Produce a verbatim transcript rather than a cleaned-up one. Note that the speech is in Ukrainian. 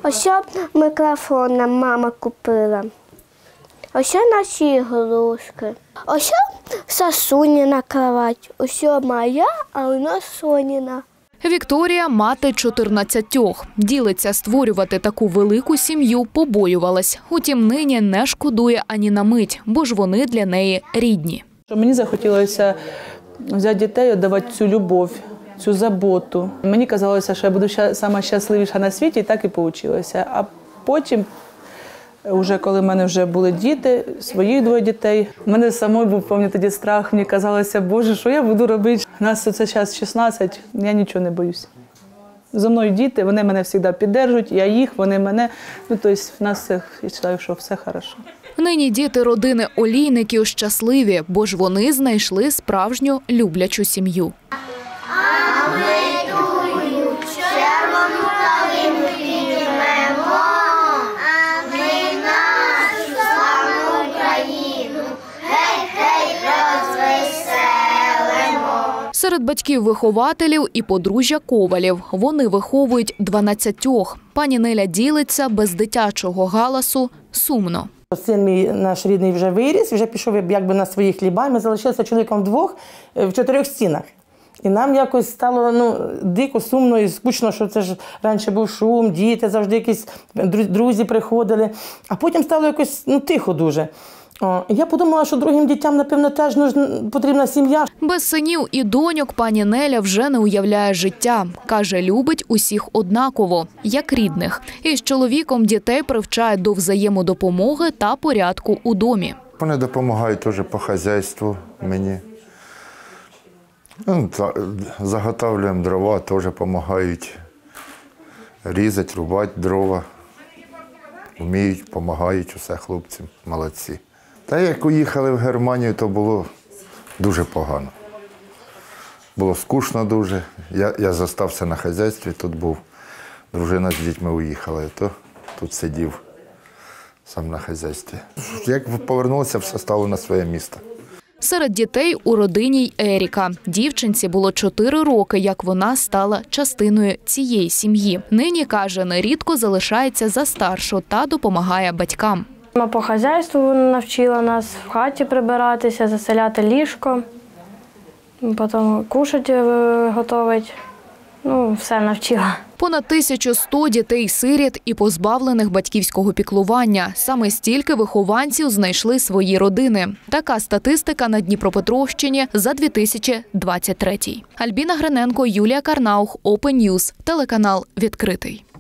Ось мікрофон нам мама купила. Ось наші ігрушки. Ось Сасуніна кровать. Ось моя, а у нас Соніна. Вікторія – мати чотирнадцятьох. Ділиться, створювати таку велику сім'ю побоювалась. Утім, нині не шкодує ані на мить, бо ж вони для неї рідні. Мені захотілося взяти дітей, віддавати цю любов, цю заботу. Мені казалося, що я буду найщасливіша на світі, і так і вийшло. А потім, вже коли в мене вже були діти, своїх двоє дітей, в мене самої був, пам'ятаю, тоді страх. Мені казалося, Боже, що я буду робити? У нас це зараз шістнадцять, я нічого не боюся. За мною діти, вони мене завжди підтримують, я їх, вони мене. Ну, тобто в нас все, я вважаю, що все добре. Нині діти родини Олійників щасливі, бо ж вони знайшли справжню люблячу сім'ю. А ми тую червону калину піднімемо, а ми нашу славну Україну, гей-гей, розвеселимо. Серед батьків-вихователів і подружжя Ковалів. Вони виховують дванадцятьох. Пані Неля ділиться, без дитячого галасу сумно. Син мій наш рідний вже виріс, вже пішов якби на свої хліба. Ми залишилися чоловіком вдвох в чотирьох стінах. І нам якось стало ну, дико, сумно і скучно, що це ж раніше був шум, діти, завжди якісь друзі приходили. А потім стало якось ну, тихо дуже. О, я подумала, що другим дітям, напевно, теж потрібна сім'я. Без синів і доньок пані Неля вже не уявляє життя. Каже, любить усіх однаково, як рідних. І з чоловіком дітей привчає до взаємодопомоги та порядку у домі. Вони допомагають теж по хазяйству мені. Ну, заготовлюємо дрова, теж допомагають різати, рубати дрова. Вміють, допомагають усе хлопці, молодці. Та як уїхали в Германію, то було дуже погано. Було скучно дуже. Я, я зостався на хазяйстві, тут був. Дружина з дітьми уїхала, то тут сидів сам на хазяйстві. Як повернувся, все стало на своє місце. Серед дітей у родині й Еріка. Дівчинці було чотири роки, як вона стала частиною цієї сім'ї. Нині, каже, нерідко залишається за старшу та допомагає батькам. Мама по хазяйству навчила нас в хаті прибиратися, заселяти ліжко, потім кушати готувати. Ну, все навчила. Понад тисячу сто дітей-сиріт і позбавлених батьківського піклування. Саме стільки вихованців знайшли свої родини. Така статистика на Дніпропетровщині за дві тисячі двадцять третій. Альбіна Гриненко, Юлія Карнаух, Open News, телеканал «Відкритий».